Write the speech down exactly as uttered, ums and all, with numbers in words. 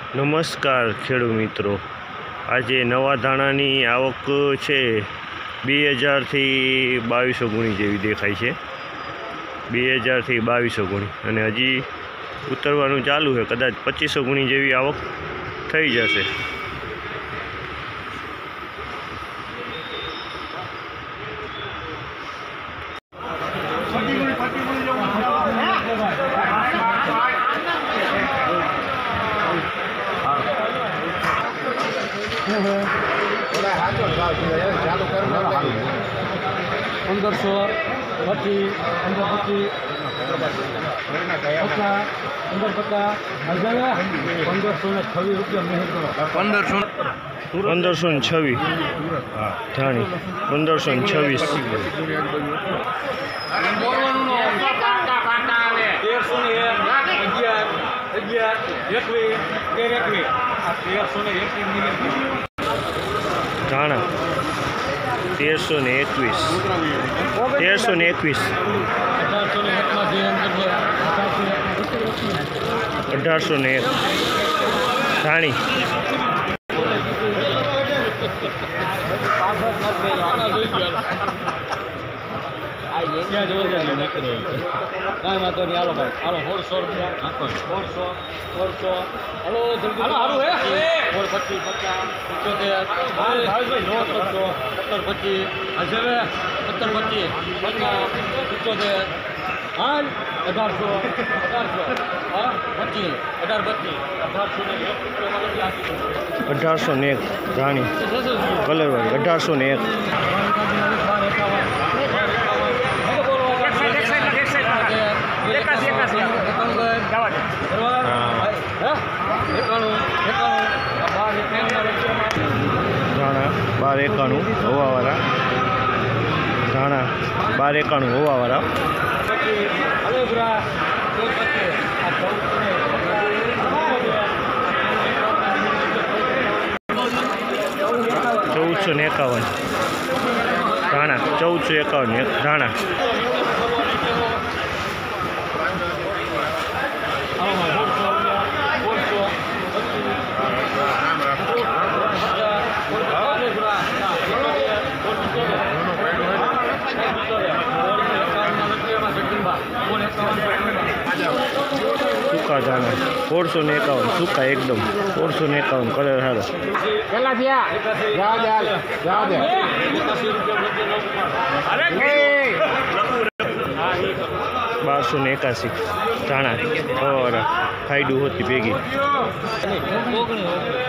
નમસ્કાર ખેડૂત મિત્રો, આજે નવા ધાણાની આવક છે બે હજારથી બાવીસો ગુણી જેવી દેખાય છે. બે હજારથી બાવીસો ગુણી અને હજી ઉતરવાનું ચાલુ છે. કદાચ પચીસો ગુણી જેવી આવક થઈ જશે. पंदरसो पच्चीस पंदर पच्चीस पचास पंदर पचास हज़ार पंदरसो ने छवीस रुपया मेहर करो. पंदरसो पंदरसो ने छवीस धाणी पंदरसो ने छवीस तेरसो ने अगियार अगियार एकवीस तेर एकवीस तेरसो ने एकवीस धाणा तेरसो ने एकवीस तेरसो ने एकवीस अठारसो ने एक धाणी पच्चीस पचास सत्तर पच्चीस हज़ार सत्तर पच्चीस पचास पिचोतेर हाल अठार सौ अठार सौ पच्चीस अठार पच्चीस अठारसो ने अठारसो ने एक धाणी कलर वाली अठारसो ने एक धाणा बार एकाणु हवावाळा धाणा बार एकाणु हवावाळा चौदह सौ एकावन धाणा चौदह सौ एकावन धाणा सूका धाणा सोल सौ ने एकावन सूका एकदम सोल सौ ने एकावन कलर हारो बार सौ ने एकासी धाणा और फायदू होती भेगी